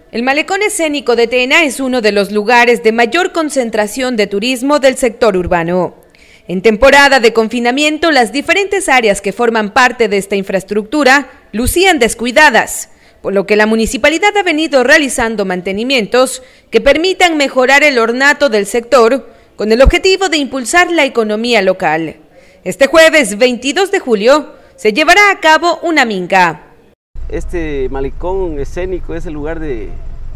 El malecón escénico de Tena es uno de los lugares de mayor concentración de turismo del sector urbano. En temporada de confinamiento, las diferentes áreas que forman parte de esta infraestructura lucían descuidadas, por lo que la municipalidad ha venido realizando mantenimientos que permitan mejorar el ornato del sector con el objetivo de impulsar la economía local. Este jueves 22 de julio se llevará a cabo una minga. Este malecón escénico es el lugar de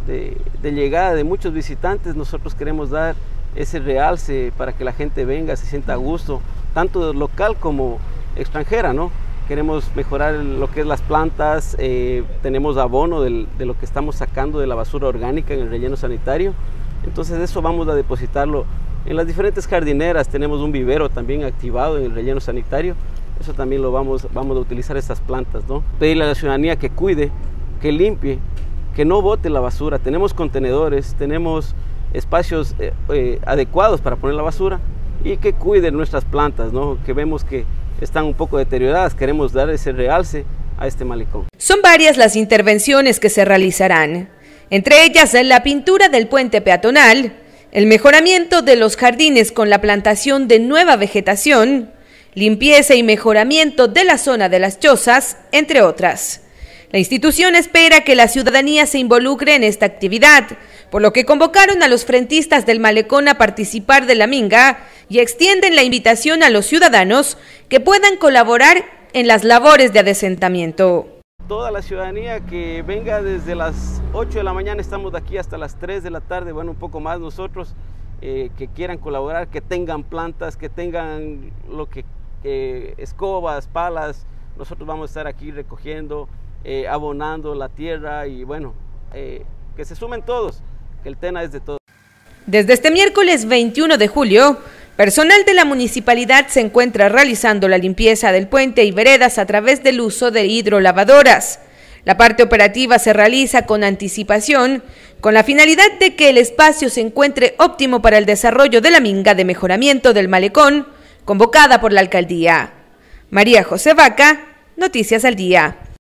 llegada de muchos visitantes. Nosotros queremos dar ese realce para que la gente venga, se sienta a gusto, tanto local como extranjera, ¿no? Queremos mejorar lo que es las plantas, tenemos abono de lo que estamos sacando de la basura orgánica en el relleno sanitario, entonces eso vamos a depositarlo en las diferentes jardineras. Tenemos un vivero también activado en el relleno sanitario, eso también lo vamos a utilizar estas plantas, ¿no? Pedirle a la ciudadanía que cuide, que limpie, que no bote la basura. Tenemos contenedores, tenemos espacios adecuados para poner la basura y que cuiden nuestras plantas, ¿no? Que vemos que están un poco deterioradas, queremos dar ese realce a este malecón. Son varias las intervenciones que se realizarán, entre ellas la pintura del puente peatonal, el mejoramiento de los jardines con la plantación de nueva vegetación, limpieza y mejoramiento de la zona de las chozas, entre otras. La institución espera que la ciudadanía se involucre en esta actividad, por lo que convocaron a los frentistas del malecón a participar de la minga y extienden la invitación a los ciudadanos que puedan colaborar en las labores de adesentamiento. Toda la ciudadanía que venga desde las 8 de la mañana, estamos de aquí hasta las 3 de la tarde, bueno, un poco más nosotros, que quieran colaborar, que tengan plantas, que tengan lo que escobas, palas. Nosotros vamos a estar aquí recogiendo, abonando la tierra y bueno, que se sumen todos, que el Tena es de todos. Desde este miércoles 21 de julio, personal de la municipalidad se encuentra realizando la limpieza del puente y veredas a través del uso de hidrolavadoras. La parte operativa se realiza con anticipación, con la finalidad de que el espacio se encuentre óptimo para el desarrollo de la minga de mejoramiento del malecón, convocada por la alcaldía. María José Vaca, Noticias al Día.